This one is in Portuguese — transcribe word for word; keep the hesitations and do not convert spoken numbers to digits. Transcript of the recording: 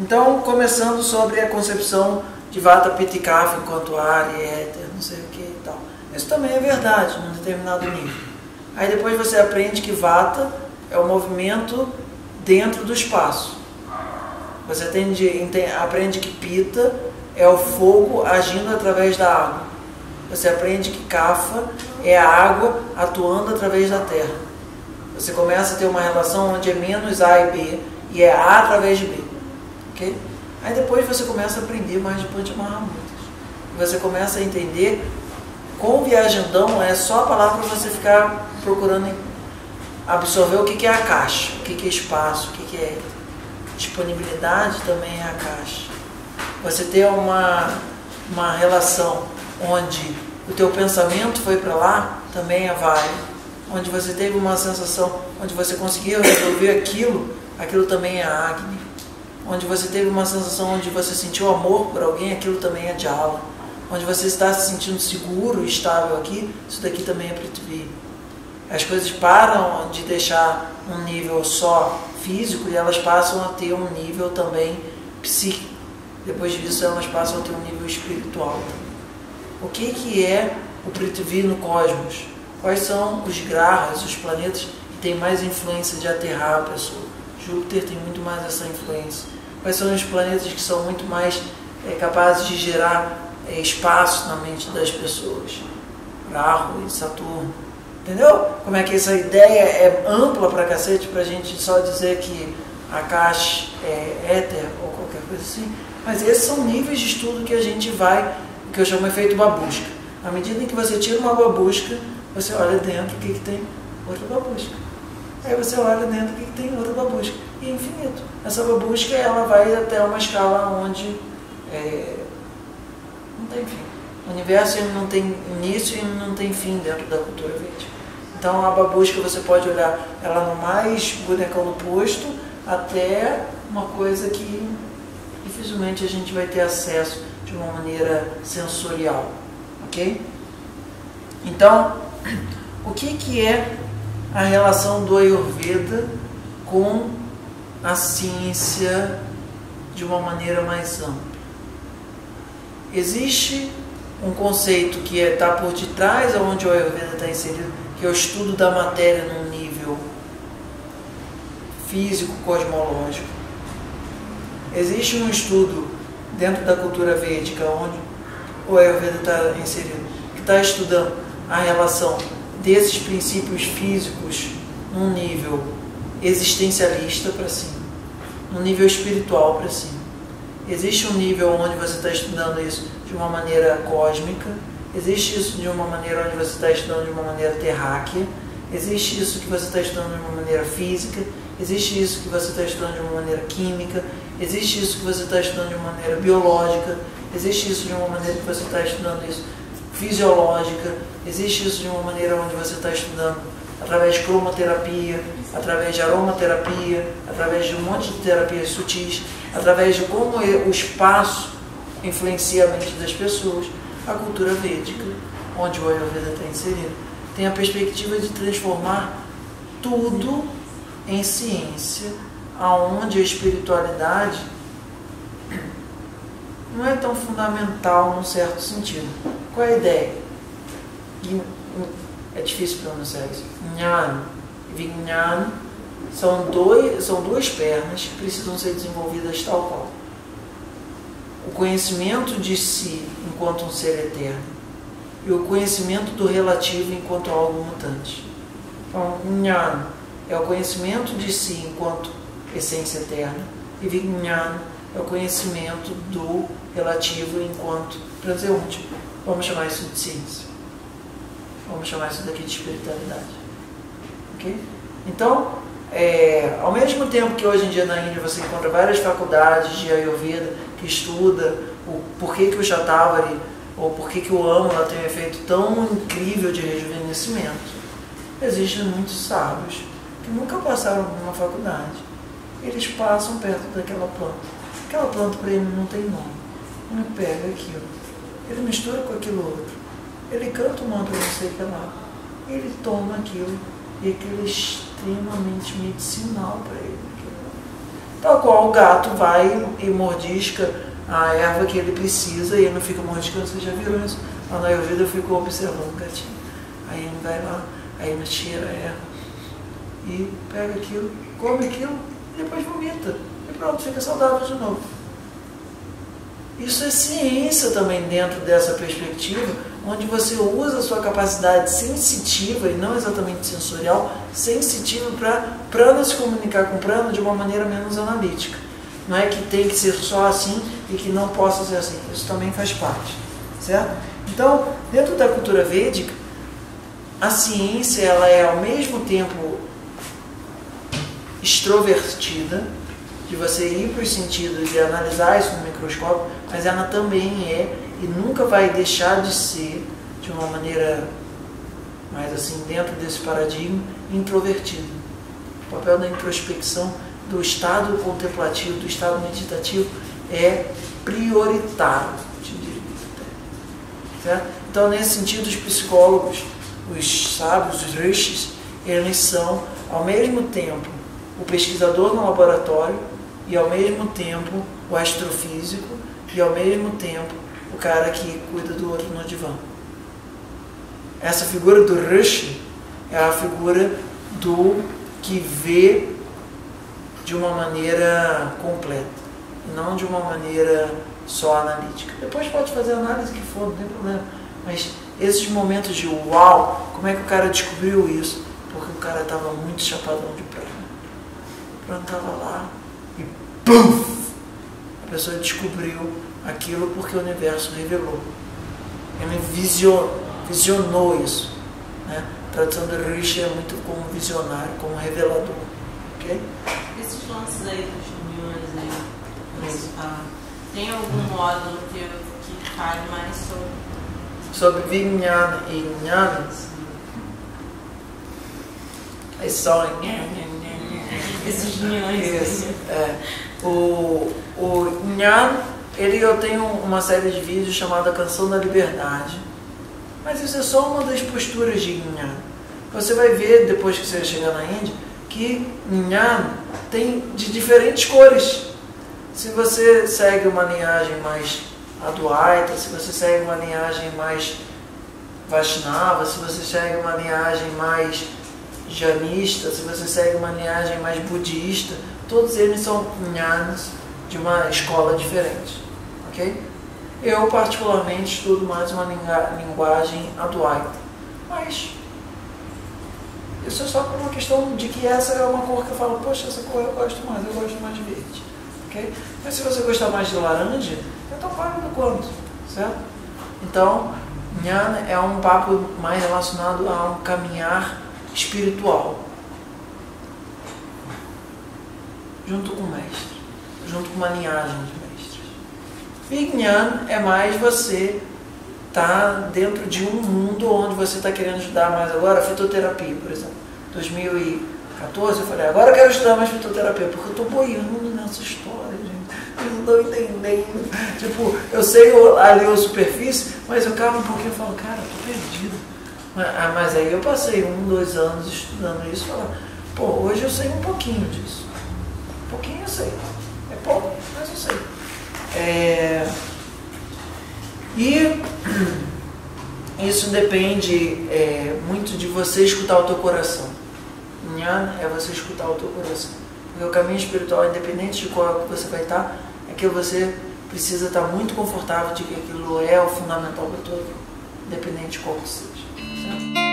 Então, começando sobre a concepção de Vata, Pitta e Kapha enquanto ar e éter, não sei o que e tal. Isso também é verdade, num determinado nível. Aí depois você aprende que Vata é o movimento dentro do espaço. Você atende, entende, aprende que Pitta é o fogo agindo através da água. Você aprende que Kapha é a água atuando através da terra. Você começa a ter uma relação onde é menos A e B e é A através de B. Okay? Aí depois você começa a aprender mais de Panchamahamudras. Você começa a entender, com o viajandão, é só a palavra para você ficar procurando absorver o que é a caixa, o que é espaço, o que é disponibilidade também é a caixa. Você ter uma, uma relação onde o teu pensamento foi para lá, também é válido. Onde você teve uma sensação, onde você conseguiu resolver aquilo, aquilo também é Agni. Onde você teve uma sensação onde você sentiu amor por alguém, aquilo também é Jala. Onde você está se sentindo seguro e estável aqui, isso daqui também é Prithvi. As coisas param de deixar um nível só físico e elas passam a ter um nível também psíquico. Depois disso elas passam a ter um nível espiritual. O que, que é o Prithvi no cosmos? Quais são os grahas, os planetas que têm mais influência de aterrar a pessoa? Júpiter tem muito mais essa influência. Quais são os planetas que são muito mais é, capazes de gerar é, espaço na mente das pessoas? Rahu e Saturno. Entendeu? Como é que essa ideia é ampla pra cacete, pra gente só dizer que Akash é éter ou qualquer coisa assim. Mas esses são níveis de estudo que a gente vai, que eu chamo de efeito babusca. À medida em que você tira uma babusca, você olha dentro o que, que tem outra babusca. Aí você olha dentro o que, que tem outra babusca. E é infinito. Essa babusca ela vai até uma escala onde é, não tem fim. O universo ele não tem início e não tem fim dentro da cultura védica. Então a babusca você pode olhar ela no mais bonecão do posto até uma coisa que dificilmente a gente vai ter acesso de uma maneira sensorial. Ok? Então, o que, que é a relação do Ayurveda com a ciência de uma maneira mais ampla? Existe um conceito que está é, por detrás onde o Ayurveda está inserido, que é o estudo da matéria num nível físico, cosmológico. Existe um estudo dentro da cultura védica onde o Ayurveda está inserido, que está estudando a relação desses princípios físicos num nível existencialista para cima, num nível espiritual para cima. Existe um nível onde você está estudando isso de uma maneira cósmica, existe isso de uma maneira onde você está estudando de uma maneira terráquea, existe isso que você está estudando de uma maneira física, existe isso que você está estudando de uma maneira química, existe isso que você está estudando de uma maneira biológica, existe isso de uma maneira que você está estudando isso fisiológica, existe isso de uma maneira onde você está estudando através de cromoterapia, através de aromaterapia, através de um monte de terapias sutis, através de como o espaço influencia a mente das pessoas. A cultura védica, onde o Ayurveda está inserido, tem a perspectiva de transformar tudo em ciência, aonde a espiritualidade não é tão fundamental num certo sentido. Qual é a ideia? É difícil pronunciar isso. Jnana e Vijnana são, dois, são duas pernas que precisam ser desenvolvidas tal qual. O conhecimento de si enquanto um ser eterno e o conhecimento do relativo enquanto algo mutante. Então, Jnana é o conhecimento de si enquanto essência eterna e Vijnana é o conhecimento do relativo enquanto transeunte. Vamos chamar isso de ciência. Vamos chamar isso daqui de espiritualidade. Ok? Então, é, ao mesmo tempo que hoje em dia na Índia você encontra várias faculdades de Ayurveda que estuda o porquê que o Shatavari ou porquê que o Amula tem um efeito tão incrível de rejuvenescimento, existem muitos sábios que nunca passaram por uma faculdade. Eles passam perto daquela planta. Aquela planta para ele não tem nome. Ele pega aquilo, ele mistura com aquilo outro, ele canta o mantra não sei o que lá, ele toma aquilo e aquilo é extremamente medicinal para ele. Tal qual o gato vai e mordisca a erva que ele precisa e ele não fica mordiscando. Você já viram isso? Lá na Ayurveda eu fico observando o gatinho. Aí ele vai lá, aí ele tira a erva e pega aquilo, come aquilo e depois vomita. E pronto, fica saudável de novo. Isso é ciência também dentro dessa perspectiva, onde você usa a sua capacidade sensitiva, e não exatamente sensorial, sensitiva para prana se comunicar com prana de uma maneira menos analítica. Não é que tem que ser só assim e que não possa ser assim. Isso também faz parte, certo? Então, dentro da cultura védica, a ciência ela é ao mesmo tempo extrovertida, de você ir para os sentidos e analisar isso no microscópio, mas ela também é, e nunca vai deixar de ser, de uma maneira mais assim, dentro desse paradigma, introvertida. O papel da introspecção, do estado contemplativo, do estado meditativo, é prioritário, te diria. Certo? Então, nesse sentido, os psicólogos, os sábios, os rishis, eles são, ao mesmo tempo, o pesquisador no laboratório, e ao mesmo tempo o astrofísico, e ao mesmo tempo o cara que cuida do outro no divã. Essa figura do Rishi é a figura do que vê de uma maneira completa, e não de uma maneira só analítica. Depois pode fazer a análise que for, não tem problema. Mas esses momentos de uau, como é que o cara descobriu isso? Porque o cara estava muito chapadão de prana. O prana estava lá e pum! A pessoa descobriu aquilo porque o universo revelou. Ele visionou, visionou isso. Né? A tradução do Rishi é muito como visionário, como revelador. Okay? Esses lances aí dos milhões aí, você fala, tem algum módulo que, que fale mais sobre? Sobre Vijnana e Jnana? É só esses milhões. Isso, é. O, o Jnana, ele, eu tenho uma série de vídeos chamada Canção da Liberdade, mas isso é só uma das posturas de Jnana. Você vai ver, depois que você chegar na Índia, que Jnana tem de diferentes cores. Se você segue uma linhagem mais Advaita, se você segue uma linhagem mais Vaishnava, se você segue uma linhagem mais Janista, se você segue uma linhagem mais budista, todos eles são Jnanas de uma escola diferente. Ok? Eu particularmente estudo mais uma linguagem Advaita, mas isso é só por uma questão de que essa é uma cor que eu falo, poxa, essa cor eu gosto mais, eu gosto mais de verde. Okay? Mas se você gostar mais de laranja, então paga do quanto, certo? Então, Jnana é um papo mais relacionado a um caminhar espiritual, junto com o mestre, junto com uma linhagem de mestres. Vijnana é mais você estar dentro de um mundo onde você está querendo estudar mais agora, fitoterapia, por exemplo. dois mil e quatorze eu falei, agora eu quero estudar mais fitoterapia, porque eu estou boiando nessa história, gente. Eu não estou entendendo. Tipo, eu sei ali a superfície, mas eu cavo um pouquinho e falo, cara, eu estou perdido. Mas, mas aí eu passei um, dois anos estudando isso e falo, pô, hoje eu sei um pouquinho disso. Um pouquinho eu sei. É pouco, mas eu sei. É... E isso depende é, muito de você escutar o teu coração. Jnana é você escutar o teu coração. Porque o caminho espiritual, independente de qual que você vai estar, é que você precisa estar muito confortável de que aquilo é o fundamental da tua vida, independente de qual que seja. Certo?